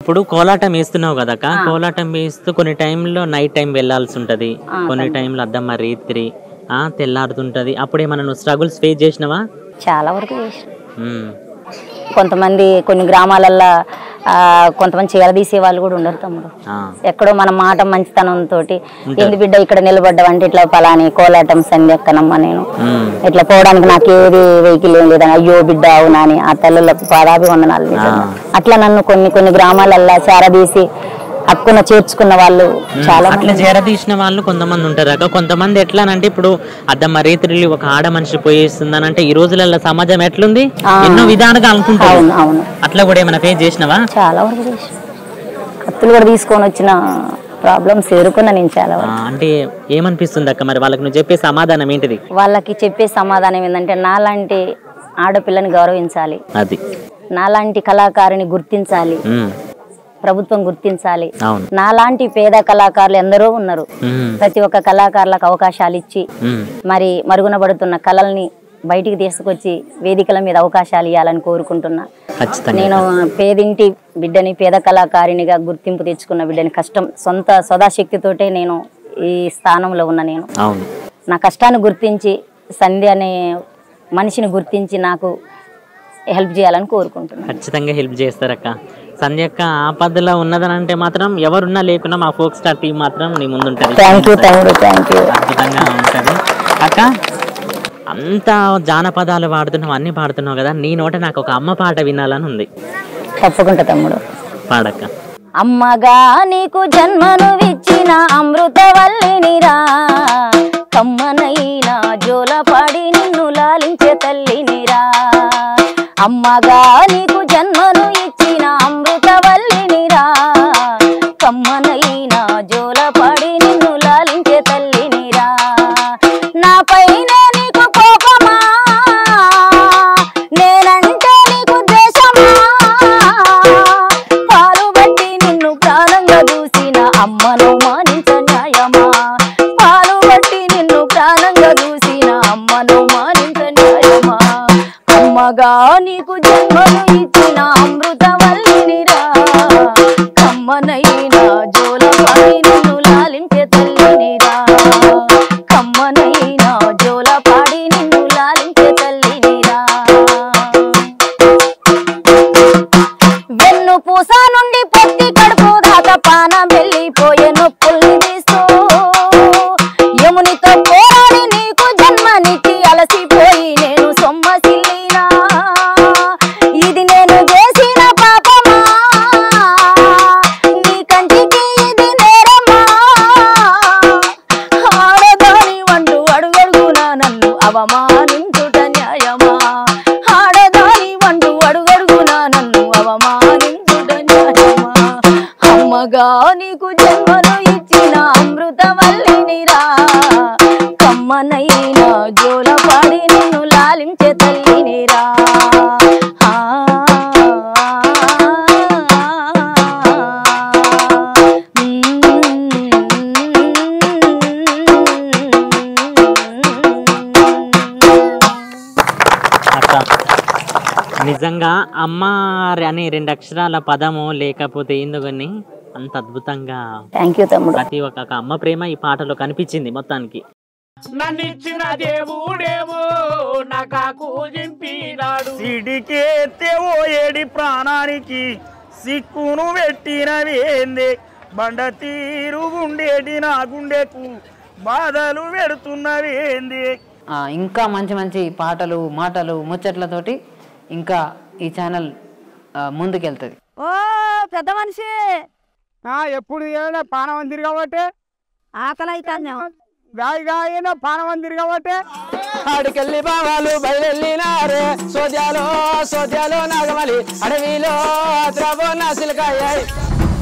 ఇప్పుడు కోలాటం వేస్తున్నావు కదక్క, కోలాటం వేస్తూ కొన్ని టైంలో నైట్ టైం వెళ్ళాల్సి ఉంటది, కొన్ని టైంలో అద్దమ్మ రీత్రి తెల్లారుతుంటది. అప్పుడేమన్నా నువ్వు స్ట్రగుల్స్ ఫేస్ చేసినవా? చాలా వరకు కొంతమంది కొన్ని గ్రామాలల్లో కొంతమంది చీరదీసే వాళ్ళు కూడా ఉండరు తమ్ముడు. ఎక్కడో మన మాట మంచితనంతో ఎందు బిడ్డ ఇక్కడ నిలబడ్డావు అంటే ఇట్లా పలాని కోలాటం సంధ్యక్కనమ్మ నేను ఇట్లా పోవడానికి నాకు ఏది వెహికల్ ఏం లేదని అయ్యో బిడ్డ అవునా అని ఆ తల్లులకు పాదాభివందనాలు. అట్లా నన్ను కొన్ని గ్రామాలల్లో చేరదీసి అక్కున చేర్చుకున్న వాళ్ళు చాలా అట్లా చేరదీసిన వాళ్ళు కొంతమంది ఉంటారు. కొంతమంది ఎట్లా అంటే ఇప్పుడు అద్దమ్మ రీతిలో ఒక ఆడ మనిషి పోయేస్తుందని అంటే ఈ రోజులలో సమాజం ఎట్లుంది ఎన్నో విధాలుగా అనుకుంటారు. అట్లా కూడా ఏమైనా ఫేస్ చేసినవా? చాలా వరకు చేసిన, కత్తులు కూడా తీసుకొని వచ్చిన ప్రాబ్లమ్స్ ఎదుర్కొన్నా నేను చాలా. అంటే ఏమనిపిస్తుంది అక్క మరి వాళ్ళకి నువ్వు చెప్పే సమాధానం ఏంటిది? వాళ్ళకి చెప్పే సమాధానం ఏంటంటే నాలాంటి ఆడపిల్లని గౌరవించాలి, అది నాలాంటి కళాకారుని గుర్తించాలి, ప్రభుత్వం గుర్తించాలి. నాలాంటి పేద కళాకారులు ఎందరో ఉన్నారు. ప్రతి ఒక్క కళాకారులకు అవకాశాలు ఇచ్చి మరి మరుగున పడుతున్న కళల్ని బయటికి తీసుకొచ్చి వేదికల మీద అవకాశాలు ఇవ్వాలని కోరుకుంటున్నా. నేను పేదింటి బిడ్డని, పేద కళాకారినిగా గుర్తింపు తెచ్చుకున్న బిడ్డని, కష్టం సొంత సదాశక్తితోటే నేను ఈ స్థానంలో ఉన్నా. నేను నా కష్టాన్ని గుర్తించి సంధ్య అనే మనిషిని గుర్తించి నాకు హెల్ప్ చేయాలని కోరుకుంటున్నాను. ఖచ్చితంగా హెల్ప్ చేస్తారక్క. సంధ్యక్క ఆపదలో ఉన్నదని అంటే మాత్రం ఎవరున్నా లేకున్నా మా ఫోక్ స్టార్ టీం మాత్రం నీ ముందు ఉంటుంది. అద్భుతంగా ఉంటుంది అక్క. అంత జానపదాలు వాడుతున్నావు, అన్ని పాడుతున్నావు కదా, నీ నోట నాకు ఒక అమ్మ పాట వినాలని ఉంది. తప్పకుండా తమ్ముడు, పాడక్క. అమ్మగా నీకు జన్మను ఇచ్చిన అమృతవల్లినిరా, కమ్మనైనా జోల పాడి నిన్ను లాలించే తల్లినిరా. అమ్మగా నీకు జన్మను ఇచ్చిన అమృతవల్లినిరా, కమ్మనైనా జోల పాడి నిన్ను లాలించే తల్లినిరా. నాపైనే నీకు కోపమా, నేనంటే నీకు ద్వేషమా, పాలు బట్టి నిన్ను ప్రాణంగా చూసిన అమ్మను మానించ న్యాయమా, పాలు బట్టి నిన్ను ప్రాణంగా చూసిన అమ్మను మానించ న్యాయమా. అమ్మగా నీకు జన్మను ఇచ్చిన అమృతవల్లినిరా, కమ్మనైనా జోల పాడి నిన్ను లాలించే తల్లినిరా, కమ్మనైనా జోల పాడి నిన్ను లాలించే తల్లినిరా. వెన్ను పూస నుండి పొత్తి కడుపు దాకా పానం వెళ్ళిపోయే నొప్పుల్ని తీస్తూ యమునితో పోరాడి నీకు జన్మనిచ్చి అలసిపోయి నేను సొమ్మసిల్లినా. ఇది నేను చేసిన పాపమా, నీ కంటికి ఇది నేరమా, ఆడదాని వంటూ అడుగడుగునా నన్ను అవమానించుట న్యాయమా, ఆడదాని వంటూ అడుగడుగునా నన్ను అవమానించుట న్యాయమా. అమ్మగా నీకు జన్మను ఇచ్చిన అమృతవల్లినిరా, కమ్మనైనా జోల పాడి నిన్ను లాలించే తల్లినిరా. నిజంగా అమ్మ అనే 2 అక్షరాల పదము లేకపోతే ఎందుకని అంత అద్భుతంగా. థ్యాంక్ యూ తమ్ముడు. ప్రతి ఒక్క అమ్మ ప్రేమ ఈ పాటలో కనిపించింది మొత్తానికి. నన్నిచ్చిన దేవుడేమో నాకు జింపినాడు, సిడికేతేవో ఏడి ప్రాణానికి సిక్కును పెట్టినవేందే, బండ తీరు గుండేటి నా గుండెకు బాధలు పెడుతున్నవేందే. ఇంకా మంచి మంచి పాటలు, మాటలు, ముచ్చట్లతోటి ఇంకా ఈ ఛానల్ ముందుకెళ్తుంది. ఓ పెద్ద మనిషి, ఎప్పుడు ఏమైనా పానం తిరగబట్టే ఆకలి అవుతాను, గాయన పానం తిరగబట్టే ఆడికెళ్ళి బావాలు బయలునారే, సోద్యాలో సోద్యాలో నాగమలి అడవిలో ద్రవ నాసిలకాయ.